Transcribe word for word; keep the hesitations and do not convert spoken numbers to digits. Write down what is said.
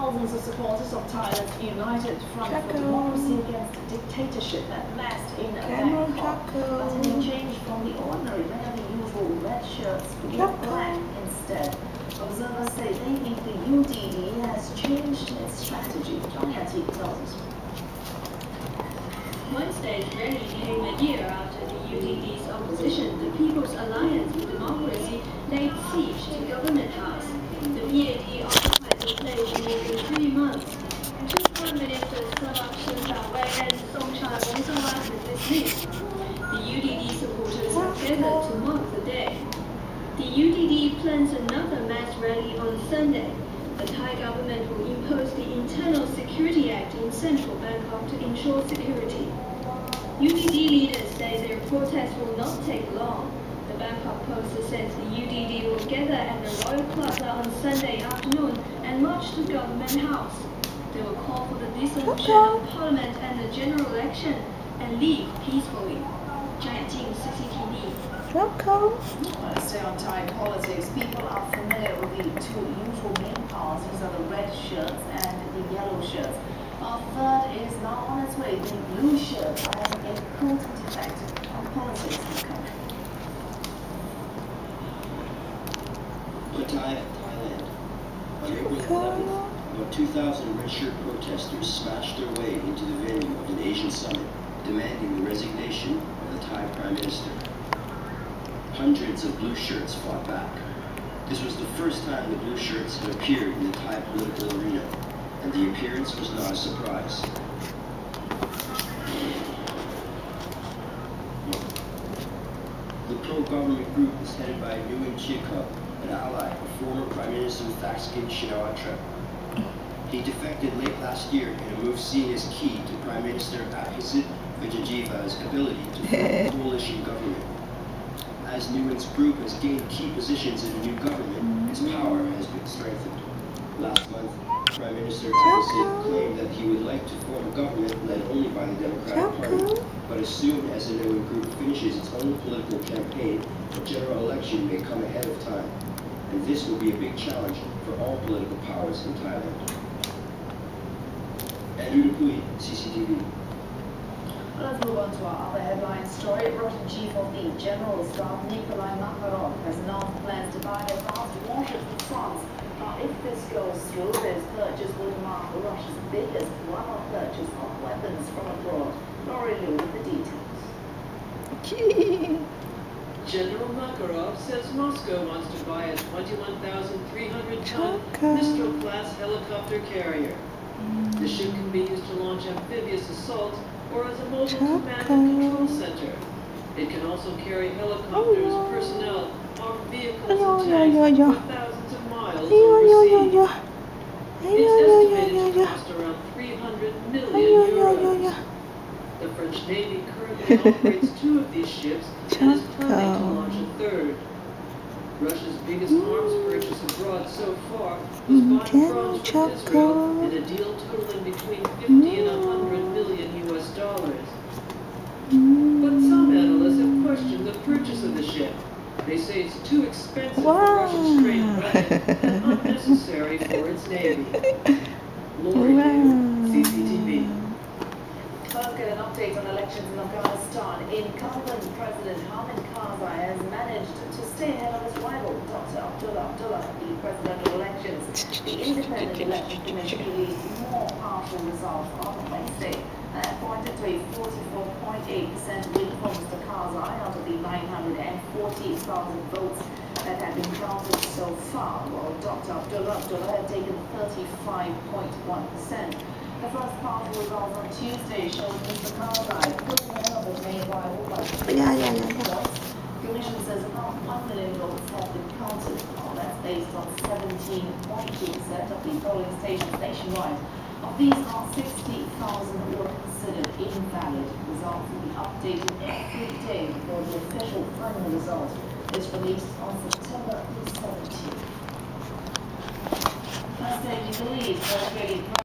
thousands of supporters of Thailand's United Front for Democracy Against Dictatorship had massed in Bangkok. But in exchange from the ordinary, wearing the usual red shirts, wear black instead. Observers say they think the U D D has changed its strategy. Zhang Yati tells us. Wednesday's rally came a year after the U D D's opposition, the People's Alliance for Democracy, laid siege to Government House. The P A D occupied the place for more than three months. Two Prime Ministers Pranab Shinawatra and Somchai Bongsalat were dismissed. The U D D supporters have gathered to mark the day. The U D D plans another mass rally on Sunday. The Thai government will impose the Internal Security Act in central Bangkok to ensure security. U D D leaders say their protest will not take long. The Bangkok Post says the U D D will gather at the Royal Plaza on Sunday afternoon and march to Government House. They will call for the dissolution of Parliament and the general election and leave peacefully. Zhang Yati, C C T V. Welcome. Well, stay on Thai politics. People are familiar with the two usual main parties are the red shirts and the yellow shirts. Our third is now on its way. The blue shirts are having an important effect on politics in the country. Pattaya, Thailand. On April eleventh, about two thousand red shirt protesters smashed their way into the venue of an Asian summit, demanding the resignation of the Thai Prime Minister. Hundreds of blue shirts fought back. This was the first time the blue shirts had appeared in the Thai political arena, and the appearance was not a surprise. The pro-government group is headed by Nguyen Chia Cup, an ally of former Prime Minister Thaksin Shinawatra. He defected late last year in a move seen as key to Prime Minister Abhisit Vejjajiva's ability to form a coalition government. As Nguyen's group has gained key positions in the new government, its power has been strengthened. Last month, Prime Minister Abhisit claimed that he would like to form a government led only by the Democratic Party, but as soon as the Nguyen group finishes its own political campaign, a general election may come ahead of time. And this will be a big challenge for all political powers in Thailand. Andrew Dupuy, C C T V. Let's move on to our other headline story. Russian chief of the General Staff, Nikolai Makarov, has announced plans to buy advanced warships from France. Now, if this goes through, this purchase would mark Russia's biggest one-off purchase of weapons from abroad. Laurie Liu with the details. General Makarov says Moscow wants to buy a twenty-one thousand three hundred ton Mistral-class helicopter carrier. The ship can be used to launch amphibious assaults or as a mobile command and control center. It can also carry helicopters, personnel, armed vehicles, and tanks for thousands of miles overseas. It's estimated to cost around three hundred million euros. The French Navy currently operates two of these ships and is planning to launch a third. Russia's biggest arms purchase abroad so far was buying France from Israel in a deal totaling between fifty and one hundred million U S dollars. But some analysts have questioned the purchase of the ship. They say it's too expensive for Russia's strained budget and unnecessary for its navy. Lori Liu, C C T V. Let's get an update on elections in Afghanistan. Incumbent President Hamid Karzai has managed to stay ahead of his rival, Doctor Abdullah Abdullah, in the presidential elections. The Independent Election Commission released more partial results on Wednesday and pointed to a forty-four point eight percent win for Mister Karzai out of the nine hundred forty thousand votes that had been counted so far, while Doctor Abdullah Abdullah had taken thirty-five point one percent. The first partial results on Tuesday showed Mister Karzai pulling ahead of his main rival by three points. The Commission says about one million votes have been counted. Well, that's based on seventeen point two percent of the polling stations nationwide. Of these, about sixty thousand were considered invalid. Results will be updated every day before the official final result is released on September seventeenth. First day, you believe,